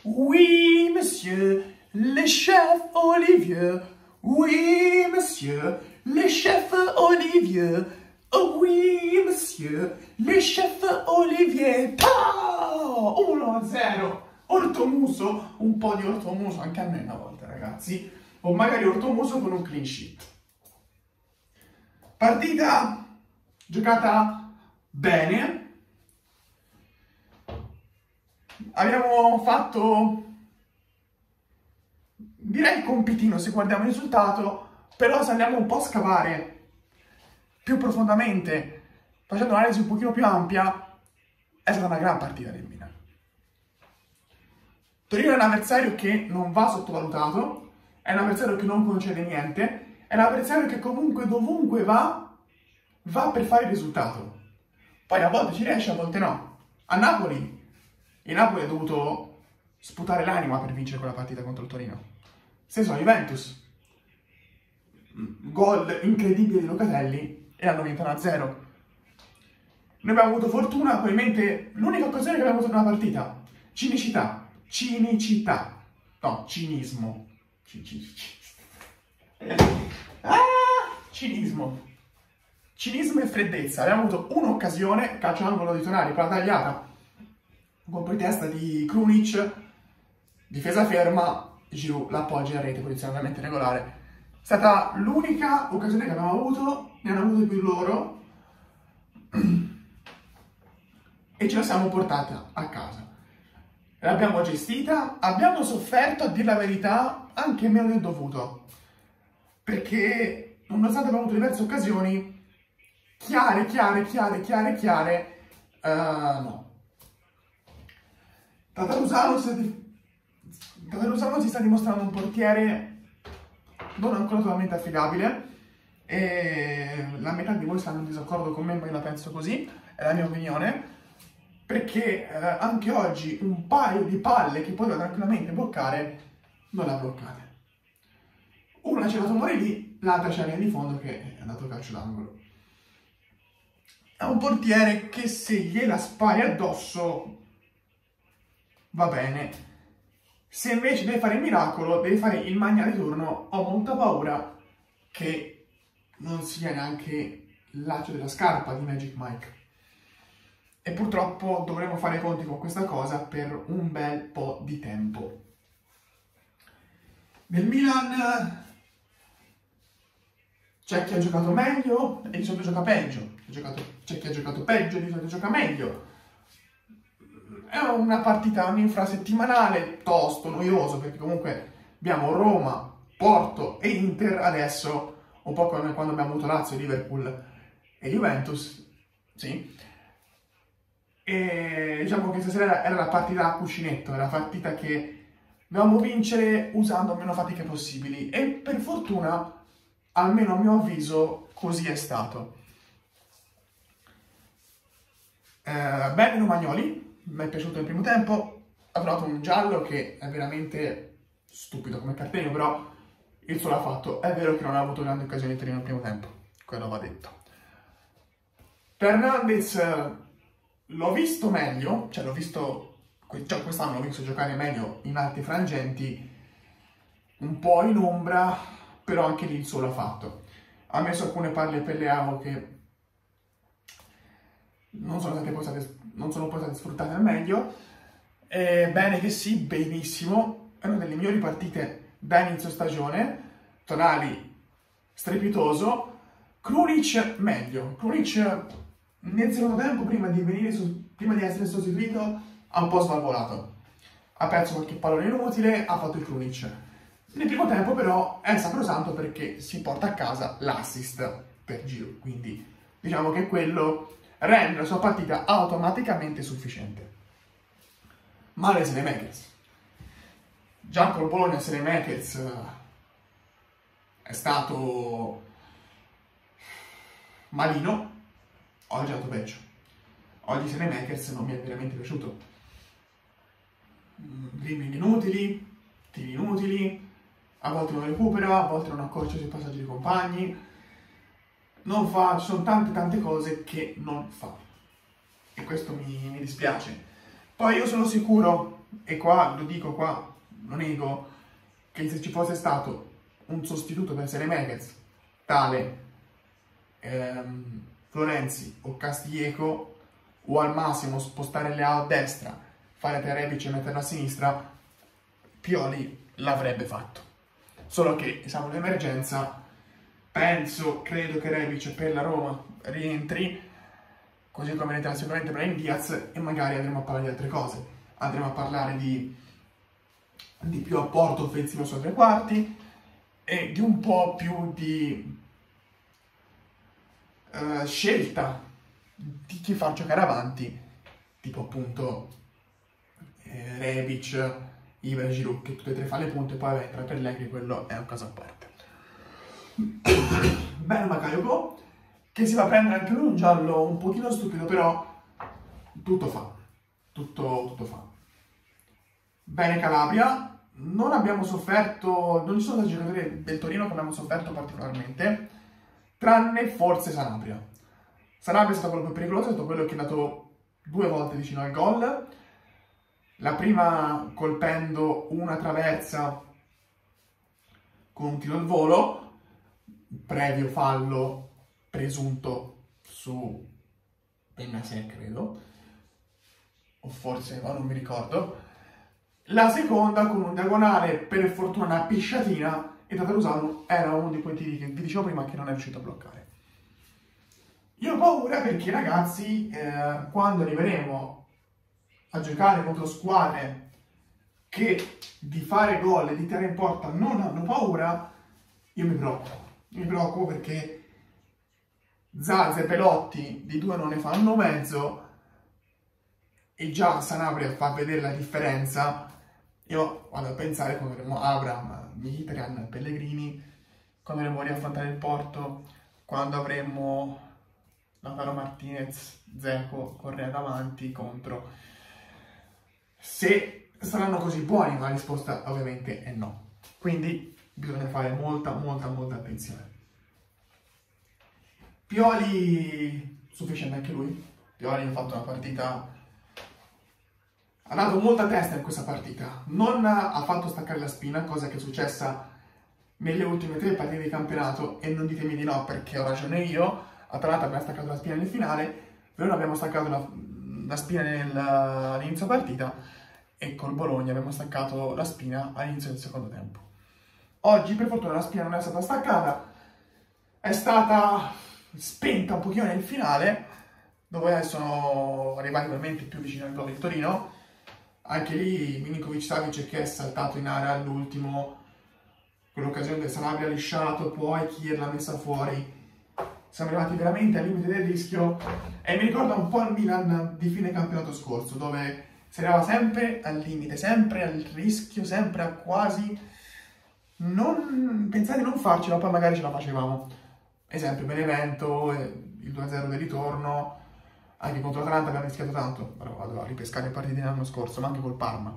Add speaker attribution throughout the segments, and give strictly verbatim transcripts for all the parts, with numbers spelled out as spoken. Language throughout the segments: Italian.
Speaker 1: Oui, monsieur, le chef Olivier. Oui, monsieur, le chef Olivier. Oh oui, monsieur, le chef Olivier. uno a zero. Ortomuso, un po' di ortomuso anche a me una volta, ragazzi. O magari ortomuso con un clean sheet. Partita giocata bene. Abbiamo fatto, direi, il compitino se guardiamo il risultato, però se andiamo un po' a scavare più profondamente, facendo un'analisi un pochino più ampia, è stata una gran partita del Milan. Torino è un avversario che non va sottovalutato, è un avversario che non concede niente, è un avversario che comunque dovunque va, va per fare il risultato. Poi a volte ci riesce, a volte no. A Napoli, il Napoli ha dovuto sputare l'anima per vincere quella partita contro il Torino. Stesso a Juventus. Gol incredibile di Locatelli e l'hanno vinto uno a zero. Noi abbiamo avuto fortuna, probabilmente l'unica occasione che abbiamo avuto nella partita. Cinicità. Cinicità. No, cinismo. Ah, cinismo. Cinismo e freddezza. Abbiamo avuto un'occasione, calcio d'angolo di Tonali, palla tagliata, colpo di testa di Krunic, difesa ferma, Giroud l'appoggia in rete, posizione ovviamente regolare. È stata l'unica occasione che abbiamo avuto, ne hanno avute più loro, e ce la siamo portata a casa. L'abbiamo gestita, abbiamo sofferto, a dire la verità, anche meno del dovuto, perché nonostante abbiamo avuto diverse occasioni, chiare, chiare, chiare, chiare, chiare, uh, no. Tatarusano si, Tatarusano si sta dimostrando un portiere non ancora totalmente affidabile, e la metà di voi stanno in disaccordo con me, ma io la penso così, è la mia opinione, perché eh, anche oggi un paio di palle che poteva tranquillamente bloccare non le ha bloccate. Una c'è dato Morelli, l'altra c'è lì di fondo che è andato calcio d'angolo. È un portiere che se gliela spari addosso va bene. Se invece deve fare il miracolo, deve fare il magna di turno, ho molta paura che non sia neanche l'alcio della scarpa di Magic Mike. E purtroppo dovremo fare i conti con questa cosa per un bel po' di tempo. Nel Milan c'è chi ha giocato meglio e di solito gioca peggio. C'è chi ha giocato peggio e di solito gioca meglio. È una partita, un infrasettimanale tosto, noioso, perché comunque abbiamo Roma, Porto e Inter adesso, un po' come quando abbiamo avuto Lazio, Liverpool e Juventus, sì. E diciamo che stasera era la partita a cuscinetto, era la partita che dovevamo vincere usando meno fatiche possibili, e per fortuna, almeno a mio avviso, così è stato. Eh, bene Romagnoli, mi è piaciuto nel primo tempo, ha trovato un giallo che è veramente stupido come cartellino, però il suo l'ha fatto. È vero che non ha avuto grandi occasioni nel primo tempo, quello va detto. Fernandes l'ho visto meglio, cioè l'ho visto, già quest'anno l'ho visto giocare meglio in alti frangenti, un po' in ombra, però anche lì il suo l'ha fatto. Ha messo alcune palle per Leao che non sono state poi state, non sono poi state sfruttate al meglio. E bene che sì, benissimo, è una delle migliori partite da inizio stagione. Tonali strepitoso, Krunic meglio. Krunic nel secondo tempo, prima di, venire su, prima di essere sostituito, ha un po' svalvolato, ha perso qualche pallone inutile, ha fatto il Krunic. Nel primo tempo però è sacrosanto perché si porta a casa l'assist per Giroud, quindi diciamo che quello rende la sua partita automaticamente sufficiente. Male Saelemaekers. Già col Bologna Saelemaekers è stato malino, oggi è stato peggio. Oggi Saelemaekers non mi è veramente piaciuto. Dribbling inutili, tiri inutili, a volte non recupera, a volte non accorcia sui passaggi dei compagni. Non fa, ci sono tante tante cose che non fa, e questo mi, mi dispiace. Poi io sono sicuro, e qua lo dico, qua lo nego, che se ci fosse stato un sostituto per Saelemaekers tale ehm, Florenzi o Castillejo, o al massimo spostare Leao a destra, fare Rebic e metterlo a sinistra, Pioli l'avrebbe fatto. Solo che siamo in emergenza, penso, credo che Rebic per la Roma rientri, così come rientra sicuramente Brahim Diaz, e magari andremo a parlare di altre cose. Andremo a parlare di, di più apporto offensivo sui tre quarti e di un po' più di uh, scelta di chi far giocare avanti, tipo appunto eh, Rebic, Ibra e Giroud, che tutte e tre fanno le punte, poi vabbè, tra Pellegrini quello è un caso a parte. Bene Bakayoko, che si va a prendere anche lui un giallo un pochino stupido, però tutto fa, tutto, tutto fa. Bene Calabria, non abbiamo sofferto, non ci sono stati giocatori del Torino che abbiamo sofferto particolarmente, tranne forse Sanabria. Sanabria è stato quello più pericoloso, è stato quello che è andato due volte vicino al gol. La prima colpendo una traversa con un tiro al volo, previo fallo presunto su Bennacer, credo, o forse no, non mi ricordo. La seconda con un diagonale, per fortuna una pisciatina, e Tatarusanu era uno di quei tiri che vi dicevo prima che non è riuscito a bloccare. Io ho paura perché ragazzi, eh, quando arriveremo a giocare contro squadre che di fare gol e di tirare in porta non hanno paura, io mi preoccupo. Mi preoccupo perché Zaza e Belotti di due non ne fanno mezzo e già Sanabria fa vedere la differenza. Io vado a pensare quando avremo Abraham, Mkhitaryan, Pellegrini, quando avremo riaffrontare il Porto, quando avremo Lautaro Martinez, Dzeko, Correa davanti contro. Se saranno così buoni, ma la risposta ovviamente è no. Quindi bisogna fare molta, molta, molta attenzione. Pioli, sufficiente anche lui. Pioli ha fatto una partita, ha dato molta testa in questa partita. Non ha fatto staccare la spina, cosa che è successa nelle ultime tre partite di campionato, e non ditemi di no perché ho ragione io. Atalanta abbiamo staccato la spina nel finale, noi abbiamo staccato la, la spina nel, all'inizio partita, e col Bologna abbiamo staccato la spina all'inizio del secondo tempo. Oggi per fortuna la spina non è stata staccata, è stata spenta un pochino nel finale, dove sono arrivati veramente più vicino al gol del Torino. Anche lì Milinkovic-Savic che è saltato in area all'ultimo, quell'occasione del Sanabria lisciato, poi Kier l'ha messa fuori. Siamo arrivati veramente al limite del rischio e mi ricorda un po' il Milan di fine campionato scorso, dove si arrivava sempre al limite, sempre al rischio, sempre a quasi non pensare di non farcela, poi magari ce la facevamo. Esempio Benevento, il due a zero del ritorno, anche contro l'Atalanta abbiamo rischiato tanto, però vado a ripescare le partite dell'anno scorso, ma anche col Parma.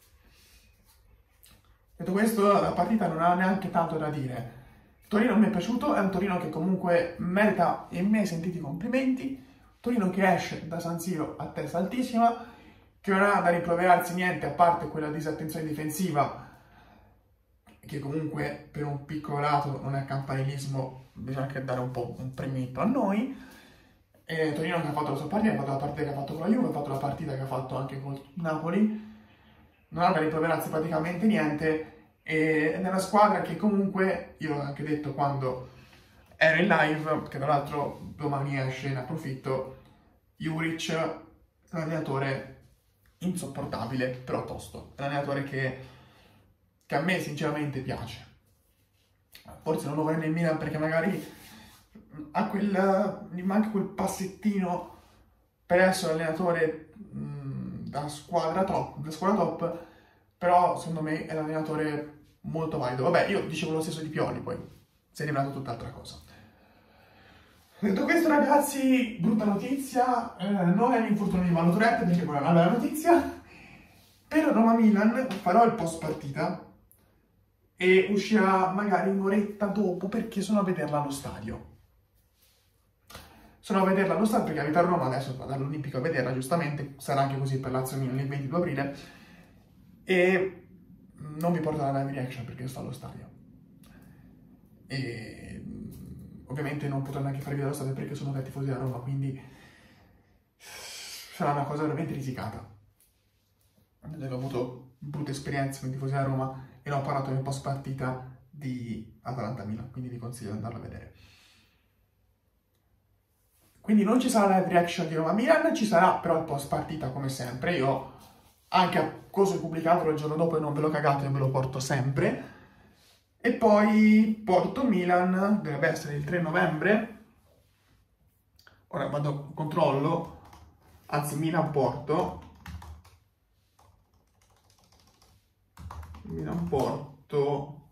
Speaker 1: Detto questo, la partita non ha neanche tanto da dire. Torino mi è piaciuto, è un Torino che comunque merita i miei sentiti complimenti, Torino che esce da San Siro a testa altissima, che non ha da rimproverarsi niente a parte quella disattenzione difensiva, che comunque per un piccolo lato non è campanilismo, bisogna anche dare un po' un premietto a noi. E Torino che ha fatto la sua partita, ha fatto la partita che ha fatto con la Juve, ha fatto la partita che ha fatto anche con Napoli, non ha da rimproverarsi praticamente niente. E nella squadra che comunque, io l'ho anche detto quando ero in live, che tra l'altro domani esce, ne approfitto, Juric è un allenatore insopportabile, però tosto. È un allenatore che, che a me sinceramente piace. Forse non lo vorrei nel Milan perché magari ha quel, gli manca quel passettino per essere un allenatore mh, da squadra top, da squadra top, però secondo me è un allenatore molto valido. Vabbè, io dicevo lo stesso di Pioli, poi si è rivelato tutt'altra cosa. Detto questo ragazzi, brutta notizia, eh, non è l'infortunio di Valoturette perché quella è una bella notizia. Per Roma-Milan farò il post partita e uscirà magari un'oretta dopo perché sono a vederla allo stadio. Sono a vederla allo stadio perché abito a Roma, adesso vado all'Olimpico a vederla, giustamente, sarà anche così per Lazio Milan il ventidue aprile. e non vi porto la live reaction perché io sto allo stadio. E ovviamente non potrò neanche fare video allo stadio perché sono tra i tifosi della Roma, quindi sarà una cosa veramente risicata. Ho avuto brutte esperienze con i tifosi della Roma e ne ho parlato nel post partita di Atalanta-Milan, quindi vi consiglio di andarlo a vedere. Quindi non ci sarà la live reaction di Roma-Milan, ci sarà però il post partita come sempre. Io anche a cosa pubblicato il giorno dopo e non ve lo cagate, io ve lo porto sempre. E poi Porto-Milan, dovrebbe essere il tre novembre. Ora vado, controllo, anzi Milan-Porto. Milan-Porto.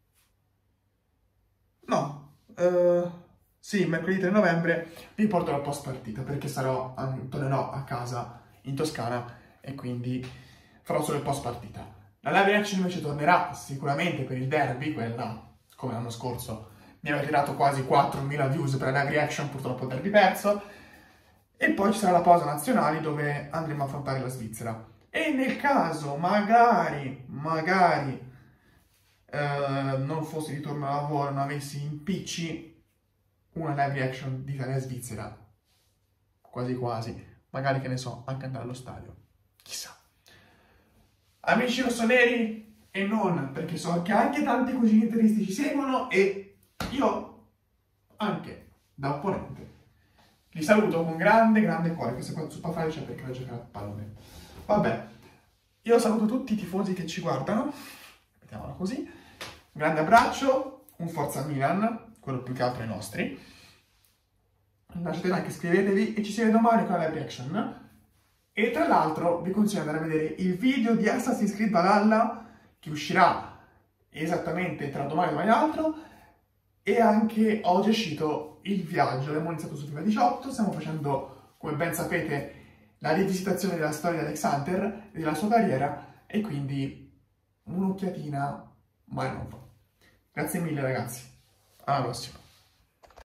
Speaker 1: No, eh, sì, mercoledì tre novembre vi porto la post partita perché sarò, tornerò a casa in Toscana e quindi farò solo il post partita. La live reaction invece tornerà sicuramente per il derby, quella come l'anno scorso mi avete dato quasi quattromila views per la live reaction, purtroppo il derby perso. E poi ci sarà la pausa nazionale dove andremo a affrontare la Svizzera. E nel caso magari, magari eh, non fossi ritorno al lavoro, non avessi impicci, una live reaction di Italia-Svizzera, quasi quasi, magari che ne so, anche andare allo stadio, chissà. Amici rossoneri e non, perché so che anche tanti cugini interisti ci seguono e io anche da opponente li saluto con grande grande cuore, che se qua su Pafai c'è perché la giocare a pallone. Vabbè, io saluto tutti i tifosi che ci guardano, mettiamola così, un grande abbraccio, un forza Milan, quello più che altro ai nostri. Lasciate like, iscrivetevi e ci si vede domani con la live reaction. E tra l'altro vi consiglio di andare a vedere il video di Assassin's Creed Valhalla che uscirà esattamente tra domani e domani l'altro, e anche oggi è uscito il viaggio, abbiamo iniziato su FIFA diciotto, stiamo facendo, come ben sapete, la rivisitazione della storia di Alexander e della sua carriera, e quindi un'occhiatina mai non fa. Grazie mille ragazzi, alla prossima.